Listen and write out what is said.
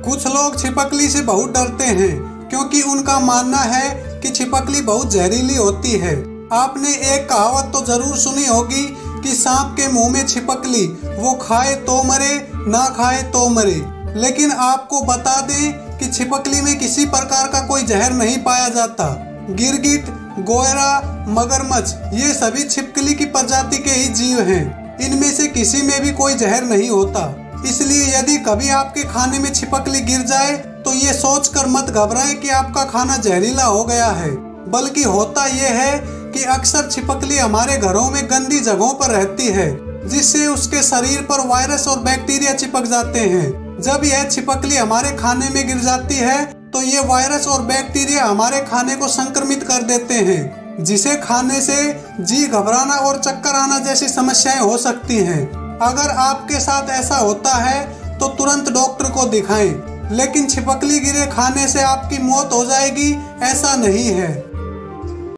कुछ लोग छिपकली से बहुत डरते हैं क्योंकि उनका मानना है कि छिपकली बहुत जहरीली होती है। आपने एक कहावत तो जरूर सुनी होगी कि सांप के मुंह में छिपकली, वो खाए तो मरे ना खाए तो मरे। लेकिन आपको बता दें कि छिपकली में किसी प्रकार का कोई जहर नहीं पाया जाता। गिरगिट, गोयरा, मगरमच्छ ये सभी छिपकली की प्रजाति के ही जीव हैं। इनमें से किसी में भी कोई जहर नहीं होता। इसलिए यदि कभी आपके खाने में छिपकली गिर जाए तो ये सोचकर मत घबराएं कि आपका खाना जहरीला हो गया है, बल्कि होता यह है कि अक्सर छिपकली हमारे घरों में गंदी जगहों पर रहती है, जिससे उसके शरीर पर वायरस और बैक्टीरिया चिपक जाते हैं। जब यह छिपकली हमारे खाने में गिर जाती है तो ये वायरस और बैक्टीरिया हमारे खाने को संक्रमित कर देते हैं, जिसे खाने से जी घबराना और चक्कर आना जैसी समस्याएं हो सकती हैं। अगर आपके साथ ऐसा होता है तो तुरंत डॉक्टर को दिखाएं। लेकिन छिपकली गिरे खाने से आपकी मौत हो जाएगी, ऐसा नहीं है।